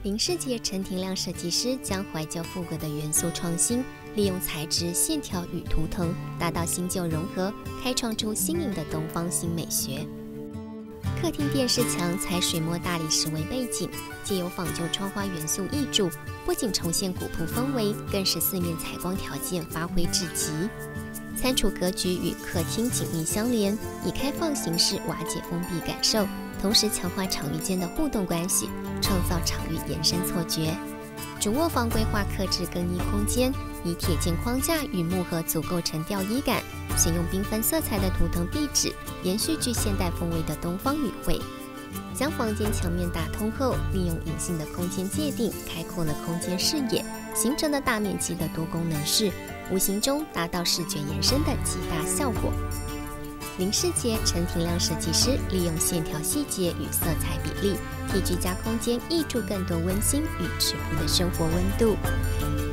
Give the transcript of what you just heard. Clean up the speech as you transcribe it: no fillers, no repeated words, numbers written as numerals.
林世杰陈庭亮设计师将怀旧复古的元素创新，利用材质、线条与图腾，达到新旧融合，开创出新颖的东方新美学。客厅电视墙采水墨大理石为背景，借由仿旧窗花元素挹注，不仅重现古朴氛围，更使四面采光条件发挥至极。餐厨格局与客厅紧密相连，以开放形式瓦解封闭感受，同时强化场域间的互动关系，创造场域延伸错觉。主卧房规划客制更衣空间，以铁件框架与木盒组构成吊衣感，选用缤纷色彩的图腾壁纸，延续具现代风味的东方语汇。将房间墙面打通后，利用隐性的空间界定，开阔了空间视野，形成了大面积的多功能室，无形中达到视觉延伸的极大效果。林世杰陈庭亮设计师利用线条细节与色彩比例，替居家空间挹注更多温馨与质朴的生活温度。